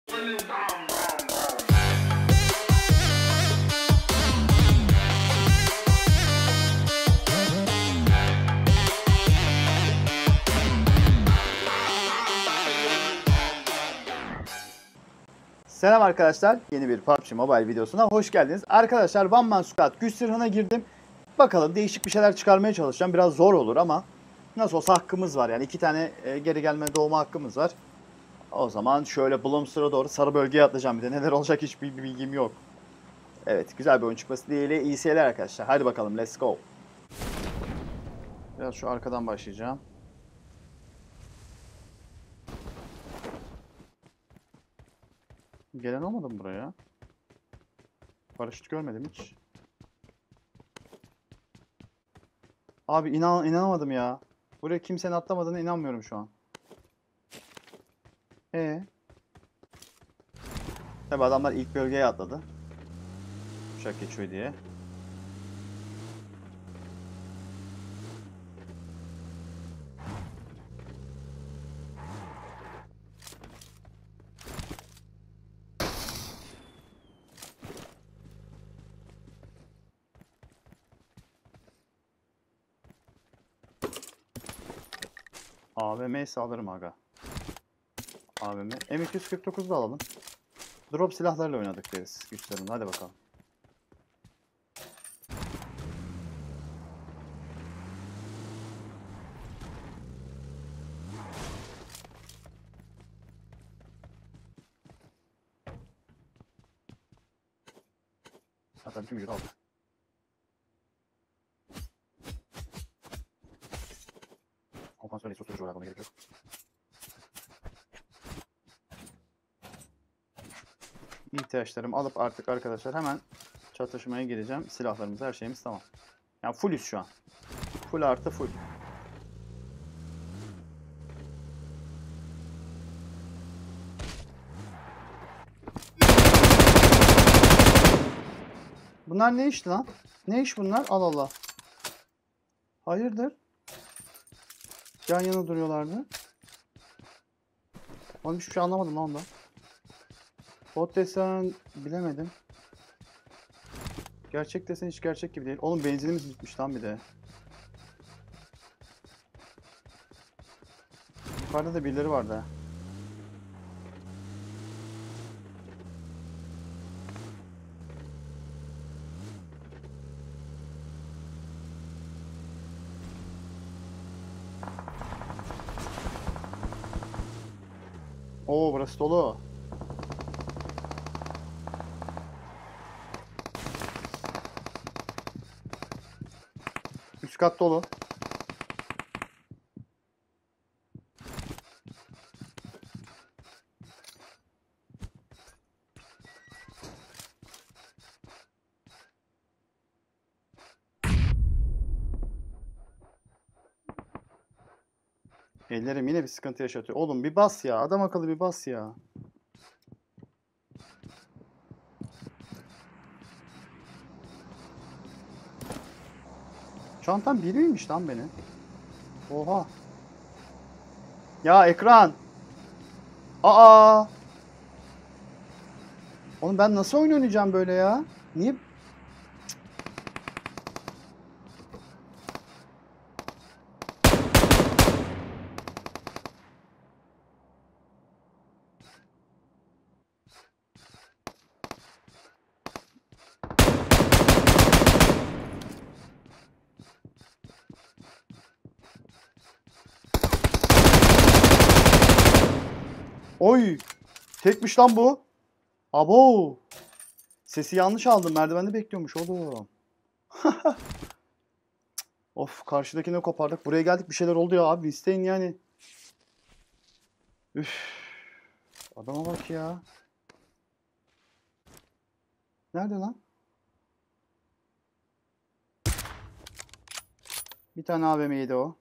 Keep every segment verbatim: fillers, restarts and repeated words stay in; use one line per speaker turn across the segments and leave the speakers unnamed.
Selam arkadaşlar, yeni bir P U B G Mobile videosuna hoş geldiniz. Arkadaşlar One Man Squad güç sırrına girdim. Bakalım değişik bir şeyler çıkarmaya çalışacağım. Biraz zor olur ama nasıl olsa hakkımız var. Yani iki tane geri gelme doğma hakkımız var. O zaman şöyle Bloomster'a doğru sarı bölgeye atlayacağım. Bir de neler olacak hiçbir bilgim yok. Evet, güzel bir oyun çıkması dileğiyle iyi seyirler arkadaşlar. Hadi bakalım, let's go. Biraz şu arkadan başlayacağım. Gelen olmadı mı buraya? Paraşüt görmedim hiç. Abi inan inanamadım ya. Buraya kimsenin atlamadığına inanmıyorum şu an. Ee. Tabi adamlar ilk bölgeye atladı. Uçak geçiyor diye. A V M'yi sağlarım aga. A V M. M iki yüz kırk dokuz da alalım. Drop silahlarla oynadık deriz güçlerini. Hadi bakalım. Zaten tüm yürü aldı. Kompansör resursu olarak ona gerek yok. İhtiyaçlarımı alıp artık arkadaşlar hemen çatışmaya gireceğim. Silahlarımız, her şeyimiz tamam. Yani fullüz şu an. Full artı full. Bunlar ne iş lan? Ne iş bunlar? Allah Allah. Hayırdır? Yan yana duruyorlardı. Oğlum hiçbir şey anlamadım lan ondan. Bot desen bilemedim. Gerçek desen hiç gerçek gibi değil. Oğlum benzinimiz bitmiş lan bir de. Yukarıda da birileri vardı ha. Oo, burası dolu. Üst kat dolu. Ellerim yine bir sıkıntı yaşatıyor. Oğlum bir bas ya. Adam akıllı bir bas ya. Çantam biri miymiş lan beni? Oha. Ya ekran. Aa. Oğlum ben nasıl oyun oynayacağım böyle ya? Niye? Oy. Tekmiş lan bu. Abo. Sesi yanlış aldım. Merdivende bekliyormuş oğlum. Of, karşıdakine kopardık. Buraya geldik, bir şeyler oldu ya abi. İsteyin yani. Üf. Adama bak ya. Nerede lan? Bir tane A V M'ydi o.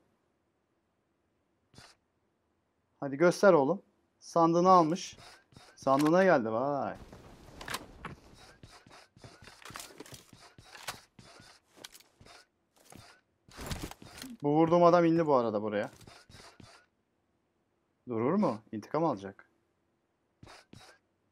Hadi göster oğlum. Sandığını almış. Sandığına geldi, vay. Bu vurduğum adam indi bu arada buraya. Durur mu? İntikam alacak.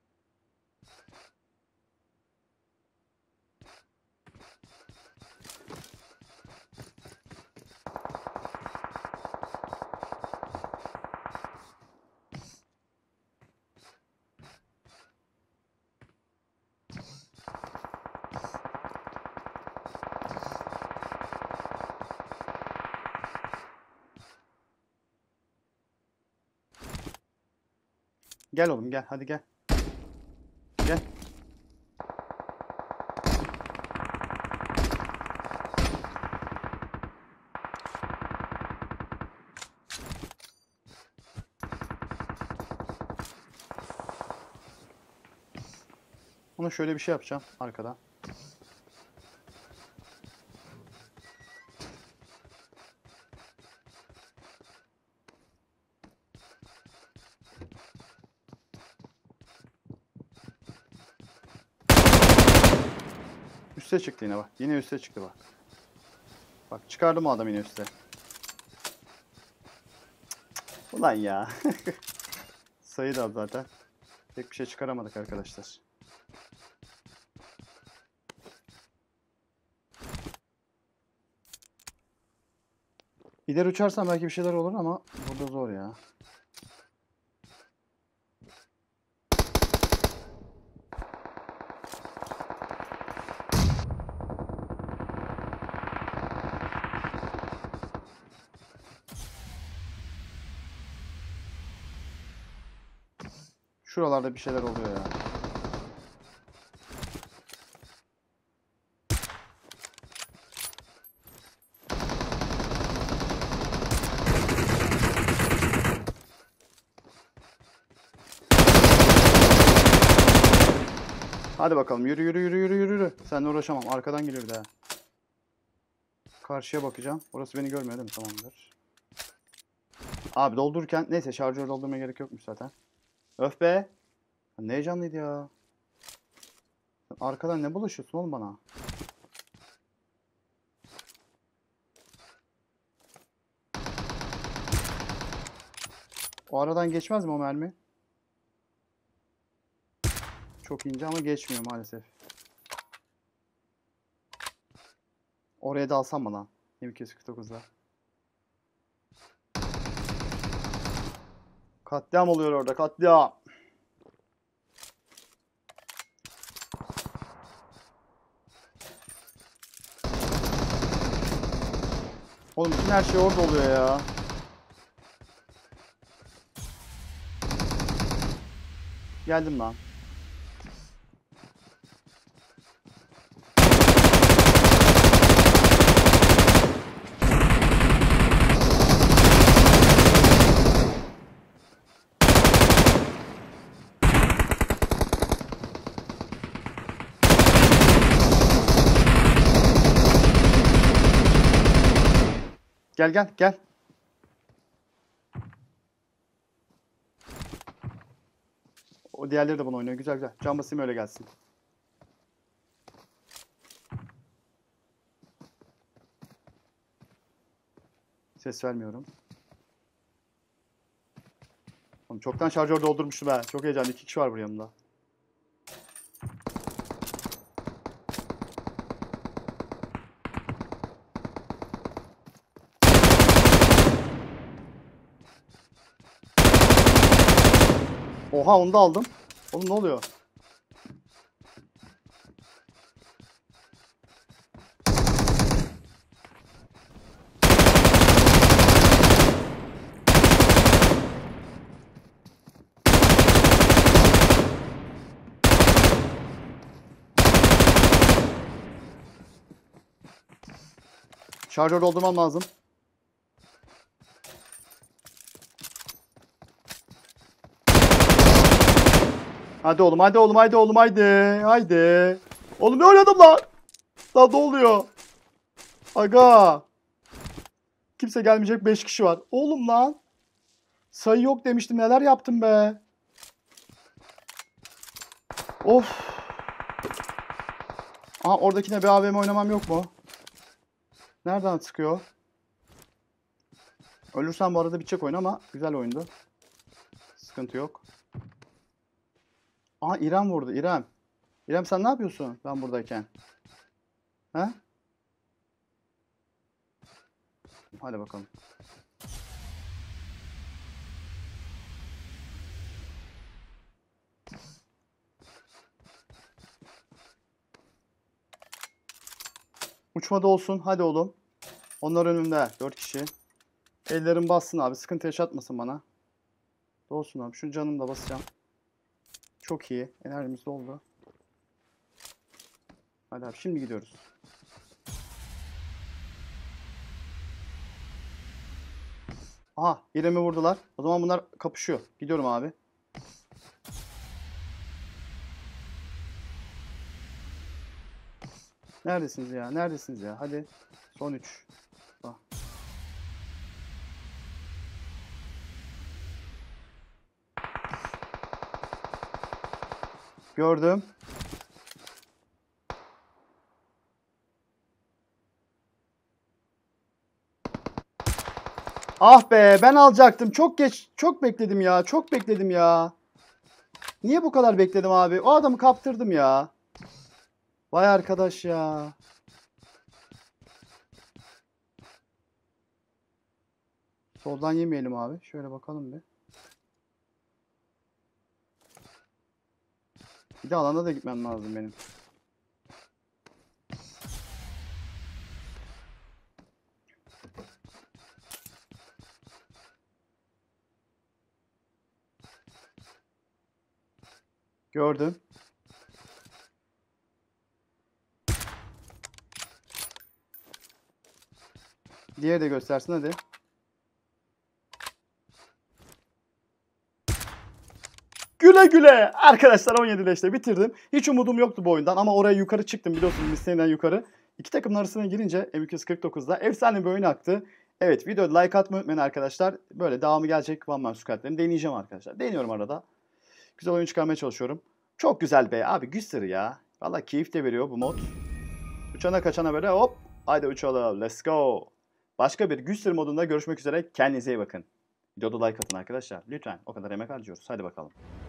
Gel oğlum gel. Hadi gel. Gel. Ona şöyle bir şey yapacağım arkada. Üste çıktı yine bak. Yine üste çıktı bak. Bak çıkardım o adam yine üste. Ulan ya. Sayı da zaten. Pek bir şey çıkaramadık arkadaşlar. İleri uçarsam belki bir şeyler olur ama burada zor ya. Şuralarda bir şeyler oluyor ya. Hadi bakalım yürü yürü yürü yürü yürü. Seninle uğraşamam. Arkadan geliyor daha. Karşıya bakacağım. Orası beni görmüyor değil mi? Tamamdır. Abi doldururken neyse şarjör doldurmaya gerek yokmuş zaten. Öf be. Ne heyecanlıydı ya. Sen arkadan ne bulaşıyorsun oğlum bana? O aradan geçmez mi o mermi? Çok ince ama geçmiyor maalesef. Oraya da alsam mı lan? M iki yüz kırk dokuzda. Katliam oluyor orada, katliam. Oğlum bütün her şey orada oluyor ya. Geldim lan. Gel gel gel. O diğerleri de bunu oynuyor. Güzel güzel. Can basayım öyle gelsin. Ses vermiyorum. Oğlum çoktan şarjör doldurmuştum ha. Çok heyecanlı. İki kişi var buraya yanımda. Oha onu da aldım. Oğlum ne oluyor? Şarjör doldurmam lazım. Hadi oğlum, hadi oğlum, hadi oğlum, hadi. Haydi. Oğlum ne oynadım lan? Lan ne oluyor? Aga. Kimse gelmeyecek, beş kişi var. Oğlum lan. Sayı yok demiştim, neler yaptım be. Of. Aha oradakine bir A V M oynamam yok mu? Nereden sıkıyor? Ölürsem bu arada bitecek oyun ama güzel oyundu. Sıkıntı yok. Aha İrem vurdu, İrem. İrem sen ne yapıyorsun ben buradayken? He? Hadi bakalım. Uçmada olsun. Hadi oğlum. Onlar önümde. Dört kişi. Ellerim bassın abi. Sıkıntı yaşatmasın bana. Olsun abi. Şu canımı da basacağım. Çok iyi. Enerjimiz doldu. Hadi abi şimdi gidiyoruz. Aha birimi vurdular. O zaman bunlar kapışıyor. Gidiyorum abi. Neredesiniz ya? Neredesiniz ya? Hadi. Son üç. Ah. Gördüm. Ah be ben alacaktım. Çok geç. Çok bekledim ya. Çok bekledim ya. Niye bu kadar bekledim abi? O adamı kaptırdım ya. Vay arkadaş ya. Soldan yemeyelim abi. Şöyle bakalım bir. Bir de alana da gitmem lazım benim. Gördüm. Diğeri de göstersin hadi. Güle güle. Arkadaşlar on yedi leşte bitirdim. Hiç umudum yoktu bu oyundan ama oraya yukarı çıktım biliyorsunuz listeğinden yukarı. İki takımın arasına girince M iki yüz kırk dokuzda efsane bir oyun aktı. Evet videoda like atmayı unutmayın arkadaşlar. Böyle devamı gelecek One Man Squad'lerini deneyeceğim arkadaşlar. Deniyorum arada. Güzel oyun çıkarmaya çalışıyorum. Çok güzel be abi güçleri ya. Valla keyif de veriyor bu mod. Uçana kaçana böyle hop. Haydi uçalım let's go. Başka bir güçleri modunda görüşmek üzere. Kendinize iyi bakın. Videoda like atın arkadaşlar. Lütfen o kadar emek harcıyoruz. Hadi bakalım.